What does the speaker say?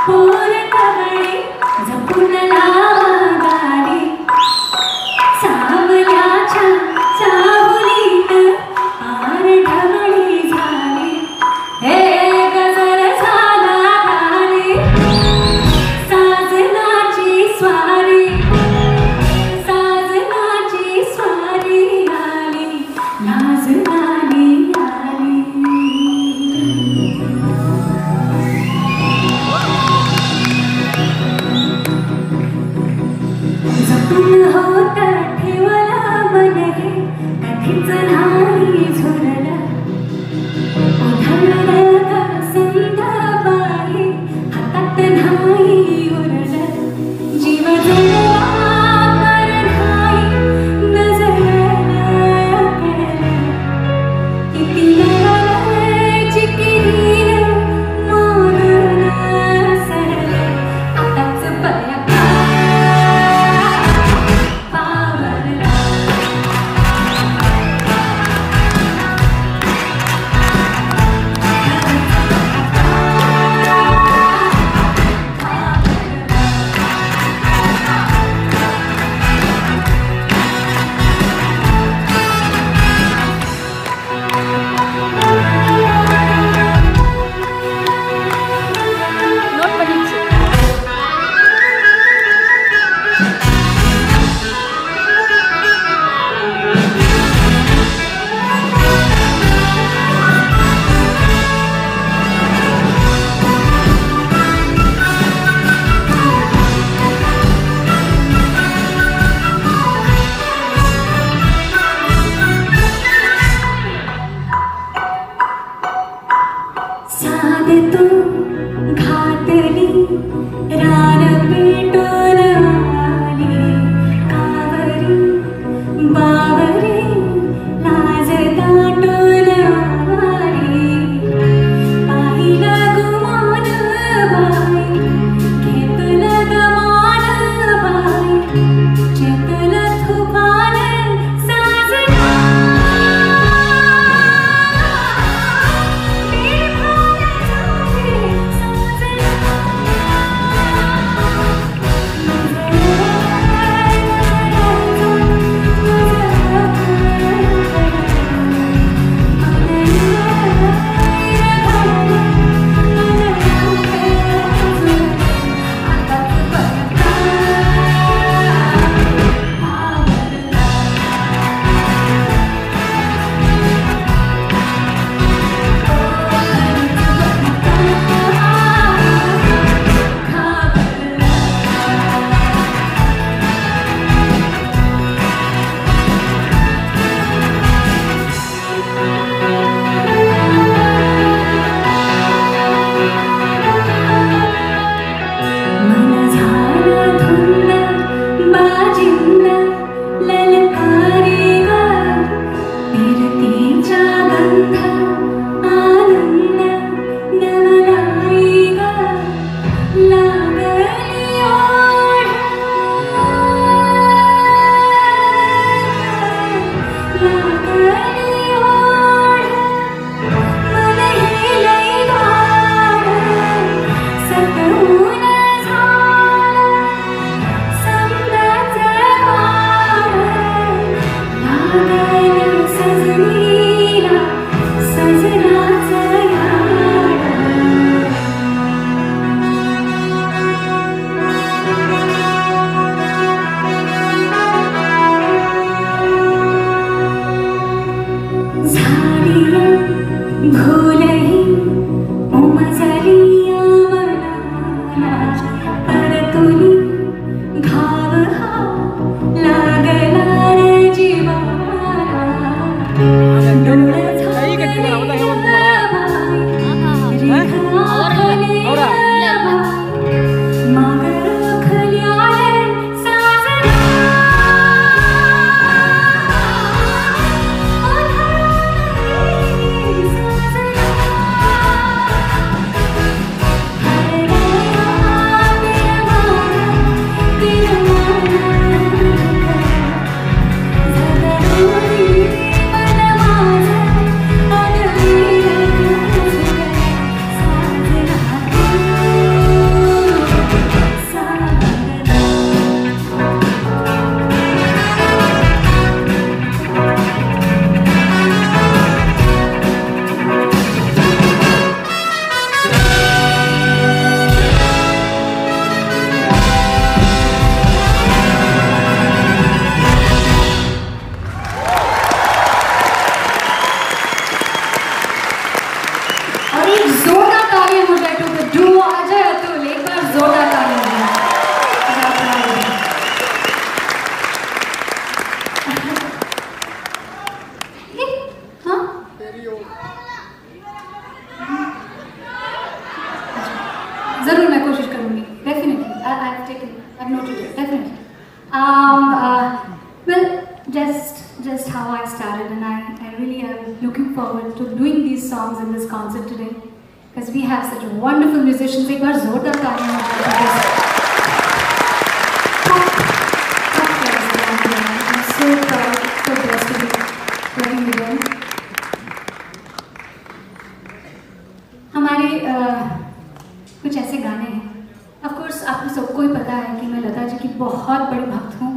पोर कवळे जपून लावा गाडी सावल्याच्या चाहुलीत पार ढवळी झाली हे गजर झाला गाडी साजनाची स्वारी आली नाजनानी आली जपून होत ठेवला मन हे कधीच नाही झुरलं उधळलं ग संध्याबाई हातात नाही उरलं जीव जळला पर नाही नजरेला कळलं किती लढायची किरीन मोडून सरलं आताच बया पावरला साध तू घातली रान पेटून आली कावरी बावरी लाज दाटून आली पाहिलं गुमान बाई घेतलं गमान बाई चेतलं थुपान साजना ज़रूर मैं कोशिश करूँगी, definitely. I've taken, I've noted it, definitely. Well, just how I started, and I really am looking forward to doing these songs in this concert today, because we have such wonderful musicians. एक बार जोरदार तालियां हो I'm so proud, so blessed to be working with them. हमारे कुछ ऐसे गाने हैं. Of course, आपको सबको ही पता है कि मैं लता जी की बहुत बड़ी भक्त हूँ.